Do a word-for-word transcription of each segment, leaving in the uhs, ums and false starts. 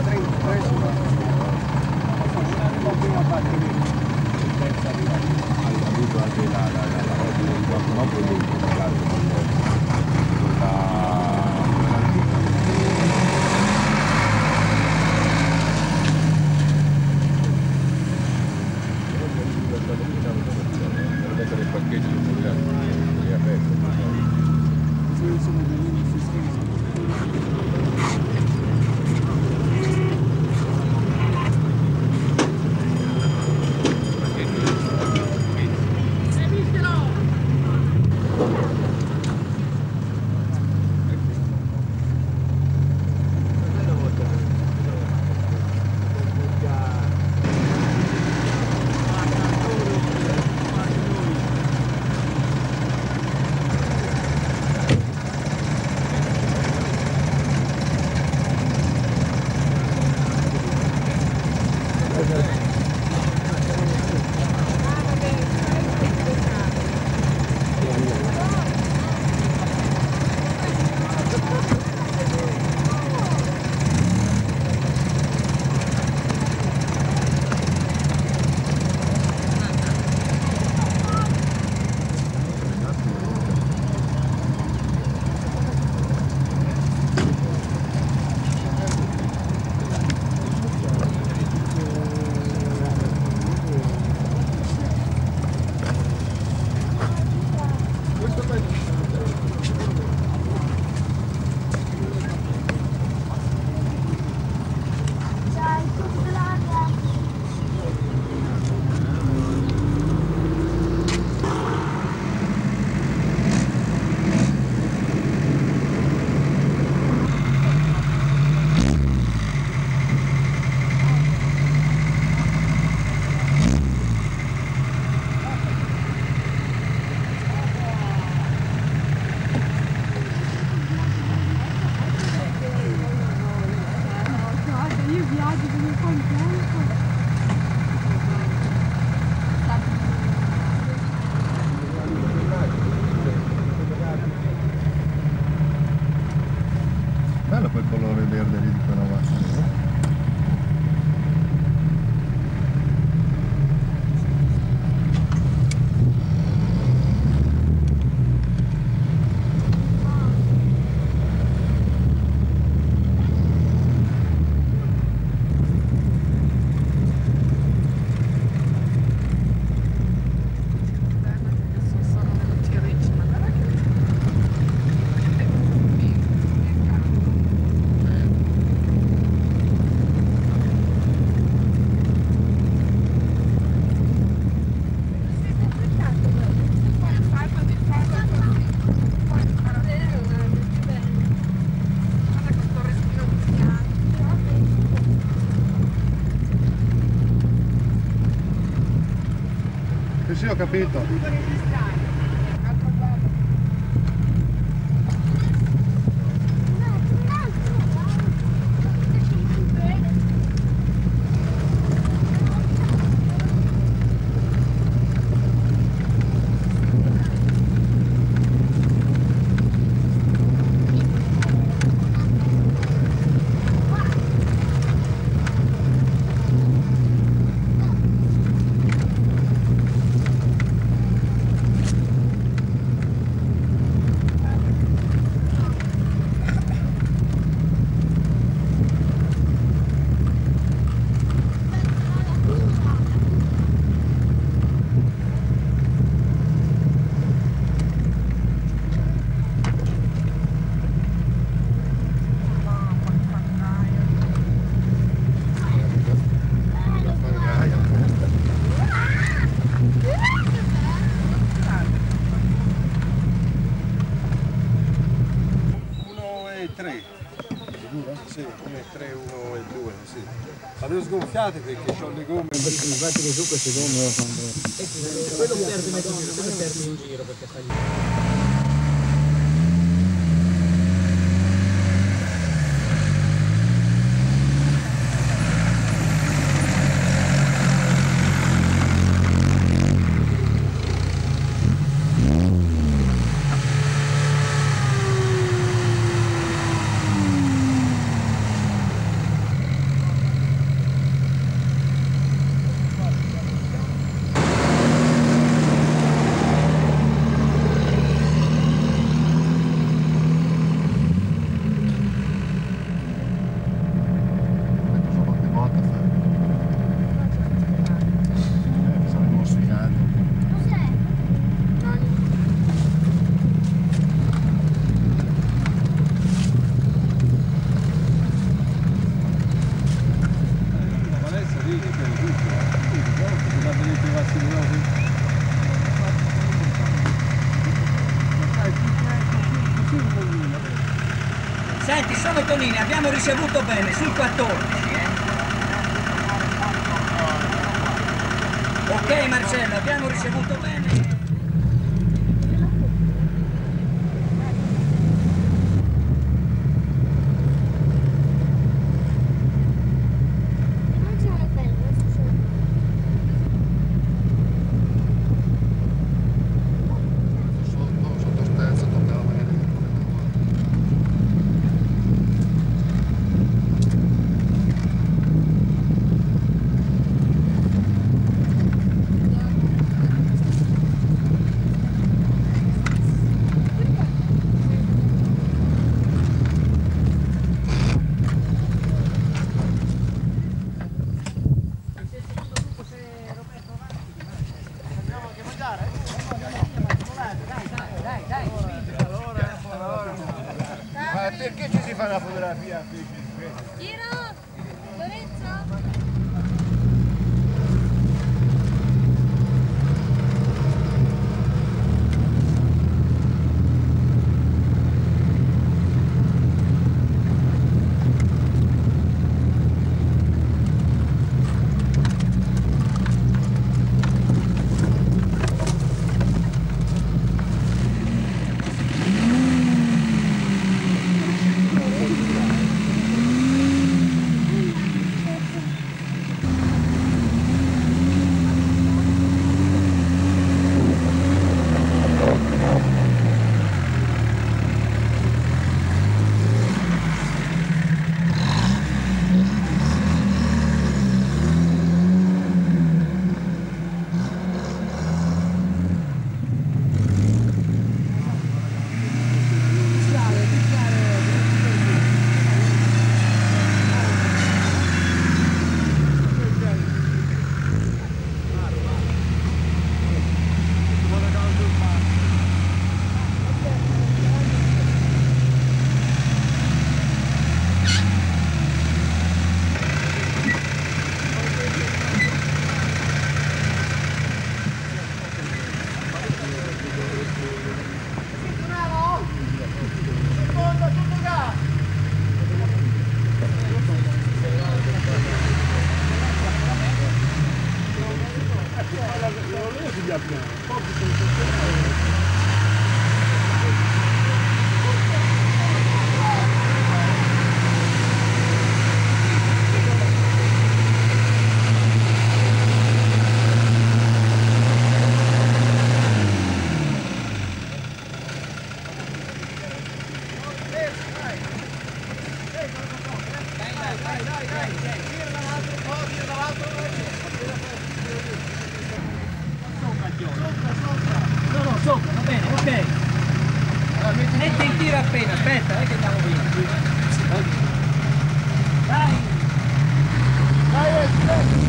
Bello quel colore verde lì di quella macchina, no? Sì, sì, ho capito. Sì, uno e tre, uno e due, sì. Ma le ho sgonfiate perché ho le gomme. Infatti che su queste gomme lo fanno. Quello perde metà, quello perde in giro perché sta lì. sottolinea, abbiamo ricevuto bene sul quattordici, eh? Ok Marcello, abbiamo ricevuto bene. Ma perché ci si fa la fotografia? Giro! Lorenzo! No, no, sopra, va bene, ok. Metti il tiro appena, aspetta, è che andiamo via. Dai! Dai, dai!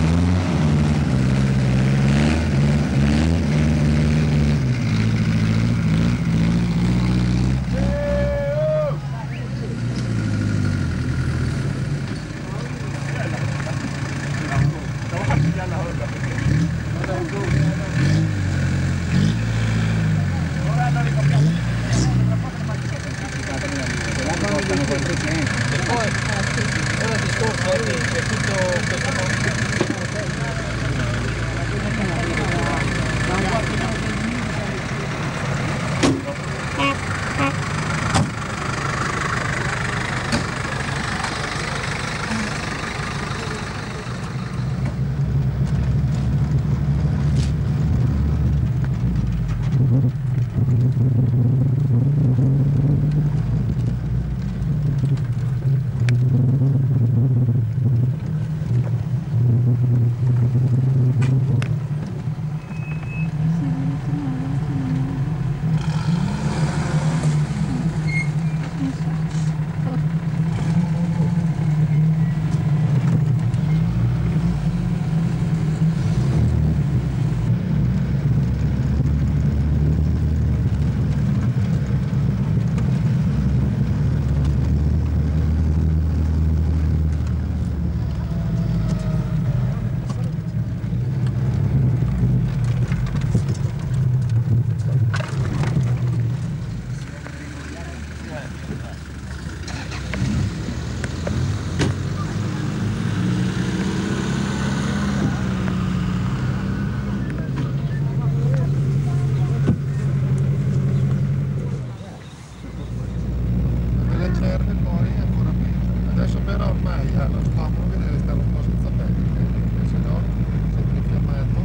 mai, allora scoprono che deve restare un po' senza pelle, perché se no sempre infiammato.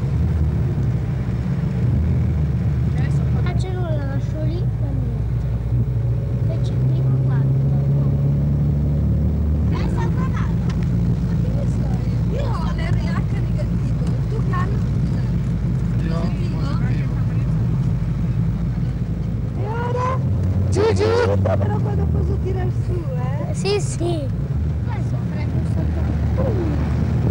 La cellula la lascio lì e niente. E c'è prima quanto. Eh, sta guardando. Ma che ne so? Io ho l'R H negativo. Tu che hanno? Io positivo. E ora? Gigi! Però quando posso tirare su, eh? Sì, sì. Adesso prendo soltanto.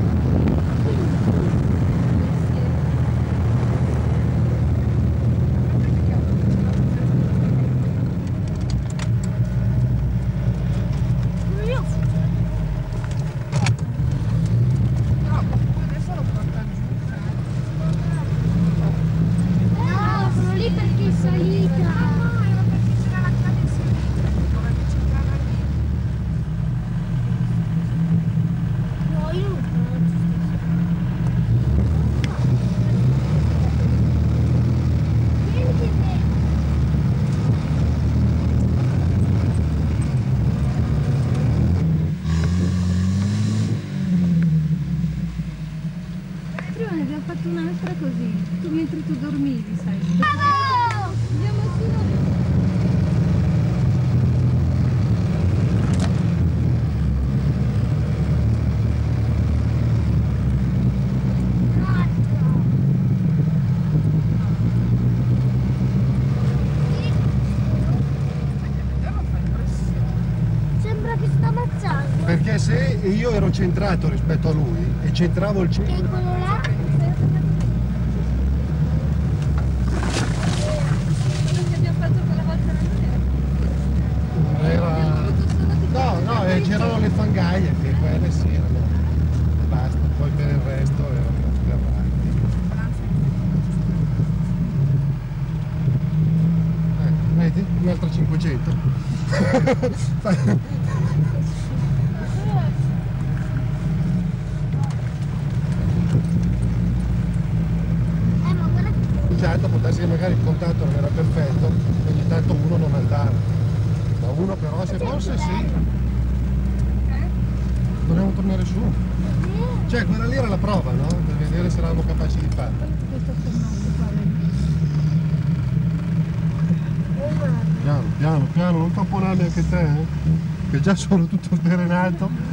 Un'altra così, tu mentre tu dormivi, sai. Andiamo su. Sembra che sta ammazzando. Perché se io ero centrato rispetto a lui e centravo il Che è centro. quello là? Era... No, no, eh, c'erano le fangaie che quelle sì erano. E basta, poi per il resto erano sperati. Eh, vedi? Un'altra cinquecento. Eh, ma guarda che... Certo, può darsi che magari il contatto non era perfetto, ogni tanto uno non andava. Ma uno però se forse sì. Dobbiamo tornare su. Cioè quella lì era la prova, no? Per vedere se eravamo capaci di farla. Piano, piano, piano, non tamponarmi anche te, eh? Che già sono tutto sdrenato.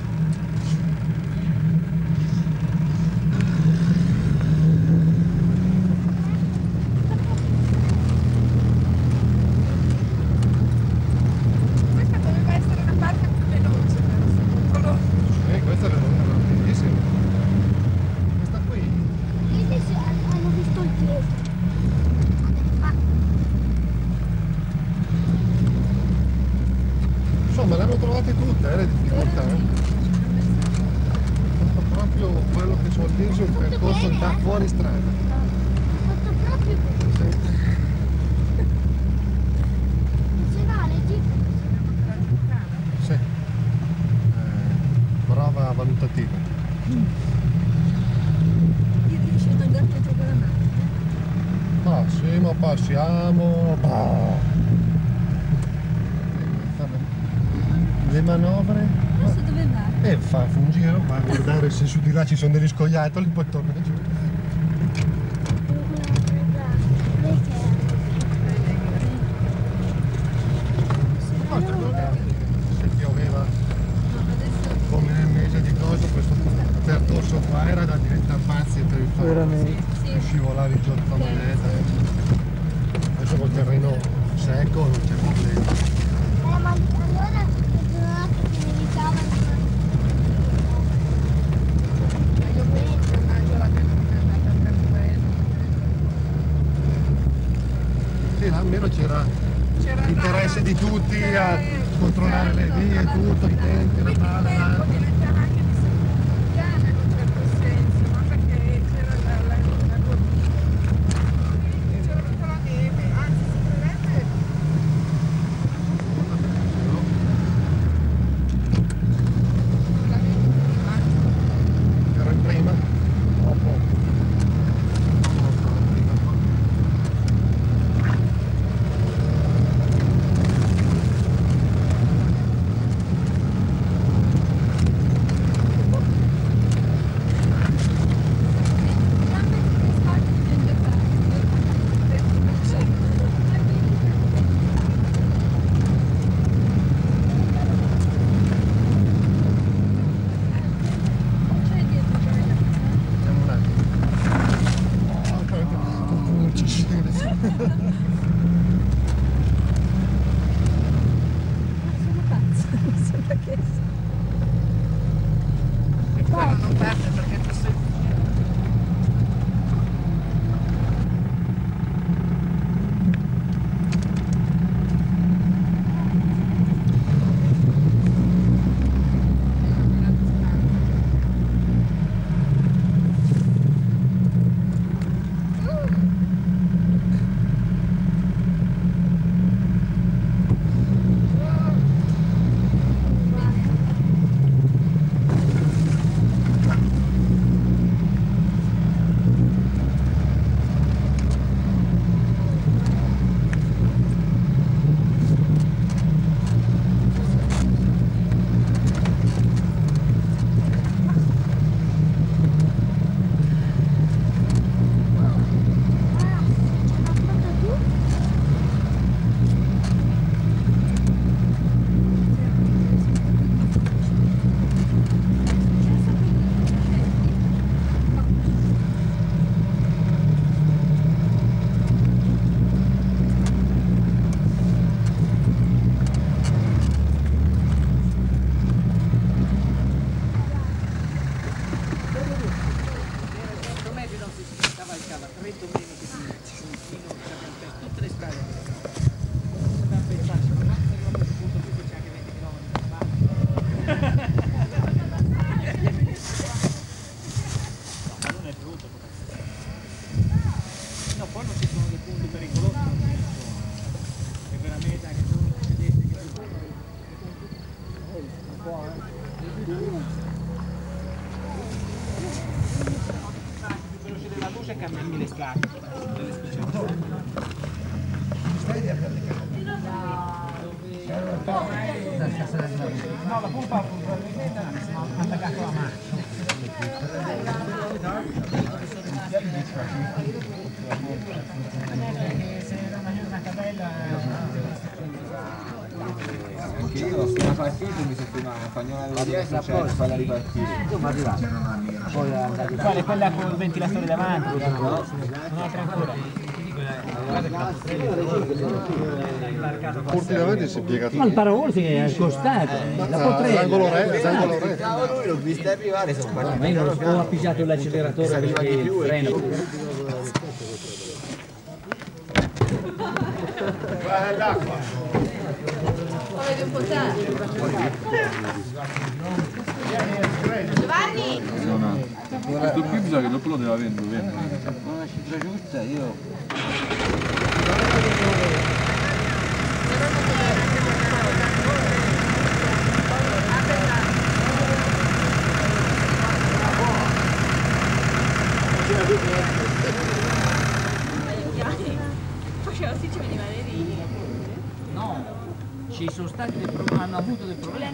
Eh, questa era bellissima. Questa qui? Questi hanno visto il dietro. Insomma, le hanno trovate tutte, eh, le difficoltà. Eh. Fatto proprio quello che ci vuol dire un percorso da fuori strada. Fatto proprio Sì. funzionale, tipo. Sì. Eh, prova valutativa. Io riesci ad andare dietro quella macchina. Massimo, passiamo. Bah. Le manovre. Adesso dove vai? E fa un giro, va a guardare se su di là ci sono degli scoiattoli, poi torna giù. Forse magari se pioveva come nel mese di coso, questo percorso qua era da diventare pazzi per il fatto di scivolare giù da manetta. Adesso col terreno secco non c'è problema. Eh, ma allora è tornato che militava Sì, là almeno c'era l'interesse di tutti a controllare le vie, tutto, i tempi, la palla, la... Ero in prima, dopo. cambi le scatole. No, la pompa probabilmente ha attaccato la mano. Anche io sono partito mi sono fagnola di successo, farla ripartire. Come arrivato? Poi andare fare quella con il ventilatore davanti, no? Un'altra ancora. Ultimamente si è piegato. Ma il parabollo si è accostato, la potrei. L'angolo re, l'angolo re. Lui l'ho vista arrivare, sono partito. Ma io non ho appicciato l'acceleratore perché freno. Guarda l'acqua. Vedi un po' tardi. Giovanni! Questo qui bisogna che dopo lo deve vendere, vende. Una cifra giusta, io... Faceva sì, ci veniva le righe. No, ci sono stati dei problemi, hanno avuto dei problemi.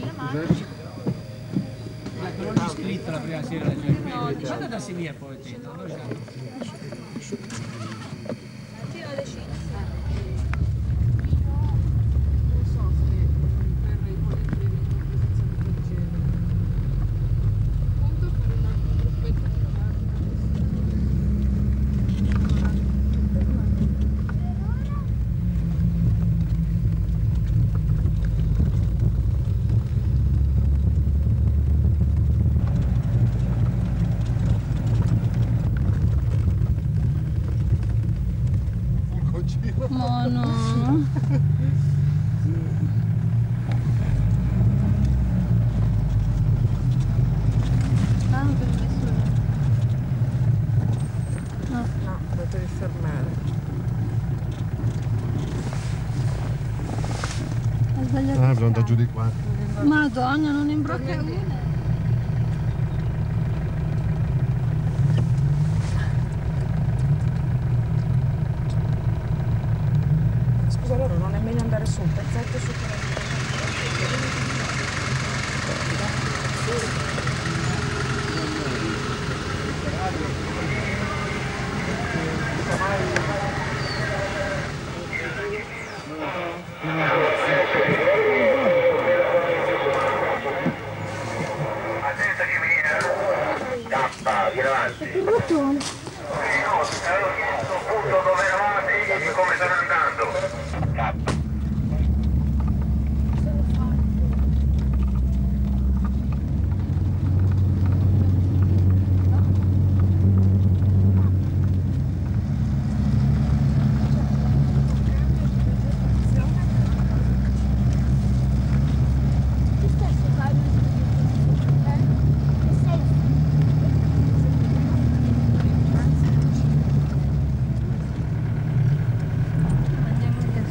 Ma quello lì scritto la prima sera, cioè, quando andarsi via poi, noi Ma no. Ah, per nessuno. No. No, lo devi fermare. Ho sbagliato. Ah, bisogna andare giù di qua. Madonna, non imbrocca una. Scusa, loro non è meglio andare su un pezzetto su per Tappa, vieni avanti. No, avevo chiesto appunto dove eravate e come stanno andando. Tappa. Andiamo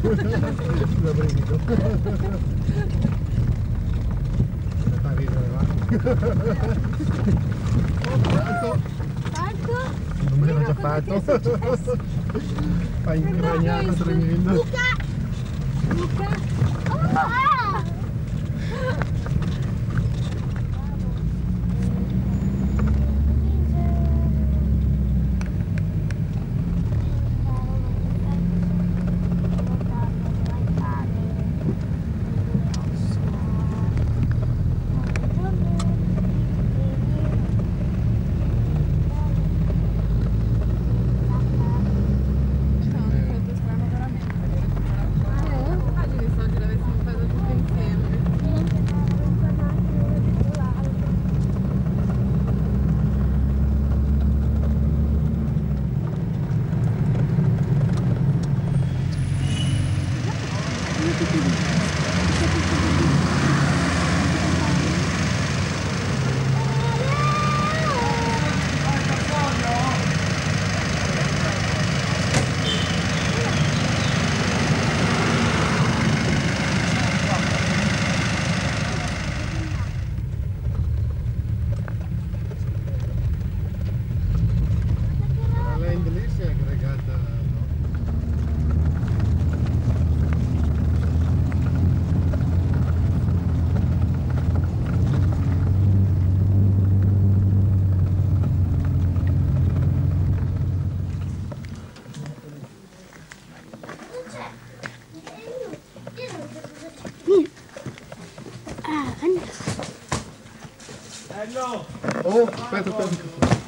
Da brivido. Fa ridere, va? Fatto! Fatto? Non me l'ho già fatto. Fai ingragnato tremendo. Luca! Luca! Oh, ah! Oh, aspetta, aspetta.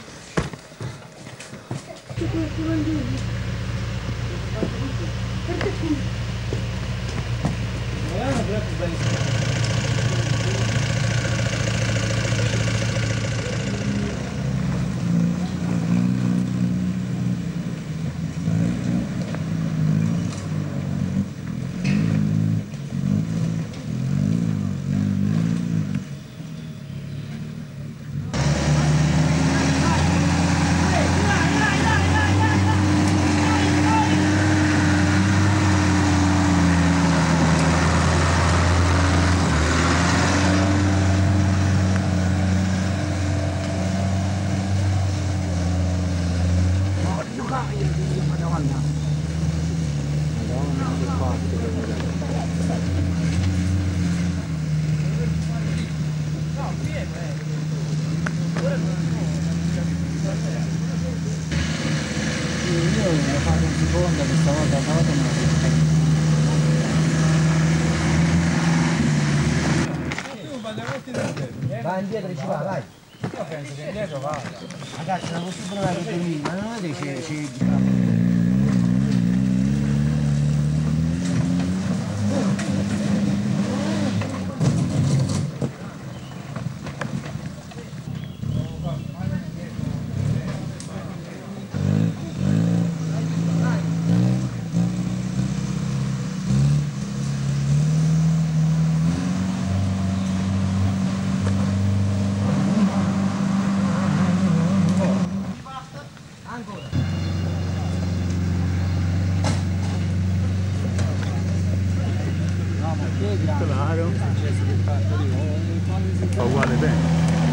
Va indietro, ci va, vai. Io penso che indietro va. Ragazzi, non posso provare per dormire, ma non è che c'è... Claro. Fa uguale bene.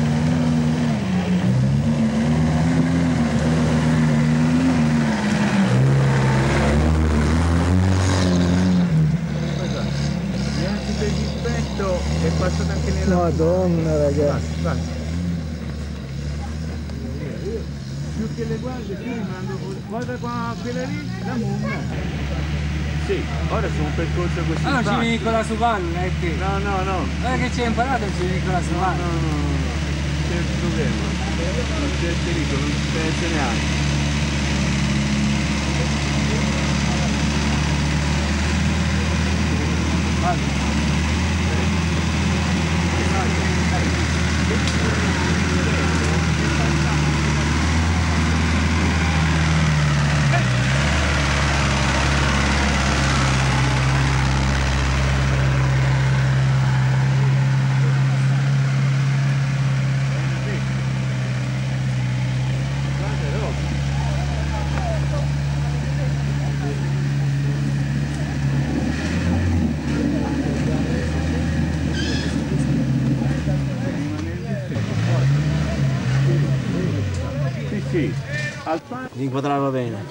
Neanche per dispetto è passato anche nella... Madonna ragazzi. Vai, vai. Più che le guardie, più rimando... Guarda qua, quella lì, la mumma. Sì, ora su un percorso così. Ah, non ci vieni con la Suvanna, è che? No, no, no. Guarda che ci hai imparato, ci vieni con la Suvanna. No, no, no, no. C'è il problema. Non c'è il pericolo, non ci pensa neanche. Guarda. di inquadrarlo bene.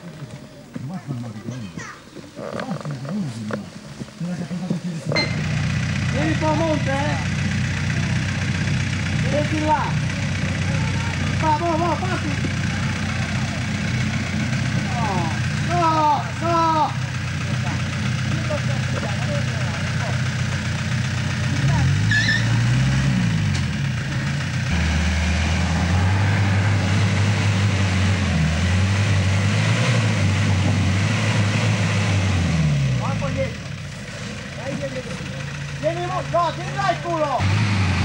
Vieni un po' a monte, eh! Vieni là! Va, va, va, passi! No, no, no! Vieni, no, tieni là il culo!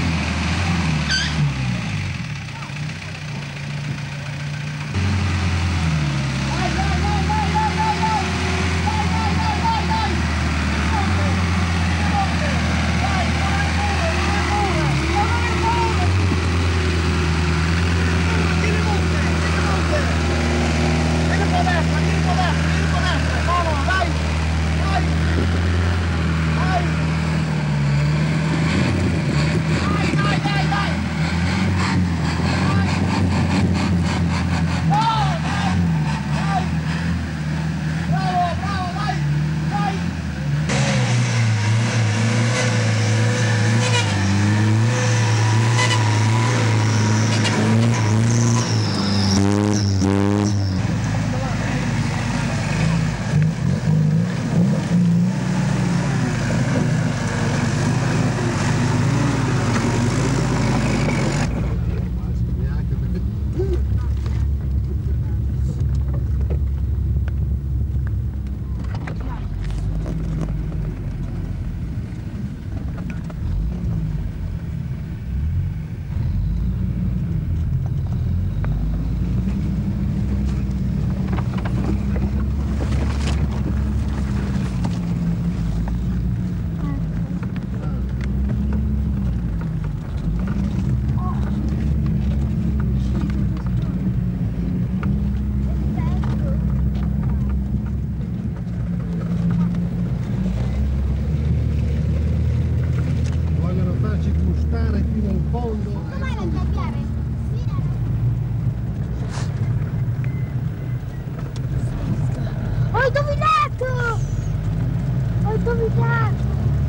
Ho indovinato! Ho indovinato!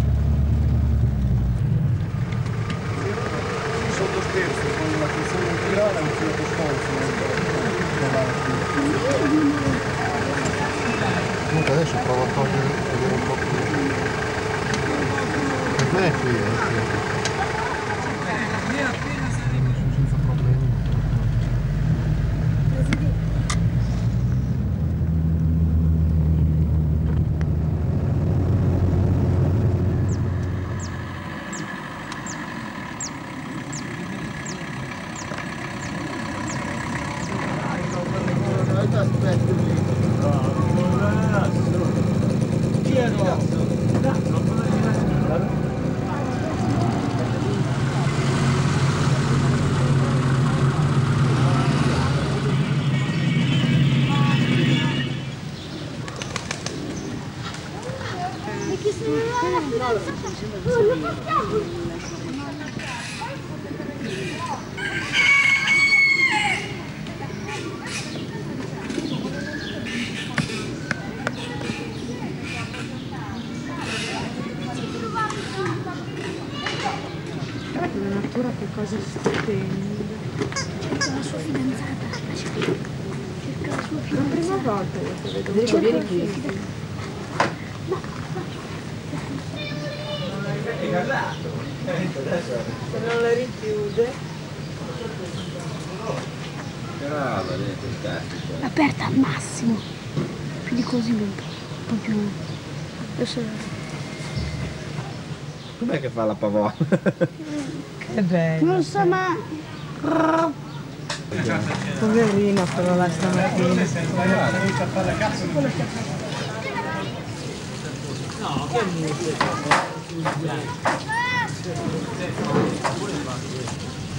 Sotto scherzo, con la funzione antirana è un filo costante. Comunque adesso provo a togliere, a vedere un po' più. Per me è qui, eh. Senza problemi. La natura che cosa stupenda. Cerca la sua fidanzata. Cerca la sua La fidanzata. prima volta che ti vedo. Federico, vieni qui. Se non la richiude. Aperta al massimo. Più di così non può più. Adesso. Com'è che fa la pavona? Che bello. Non so ma. Poverina però là stamattina. No, che musica.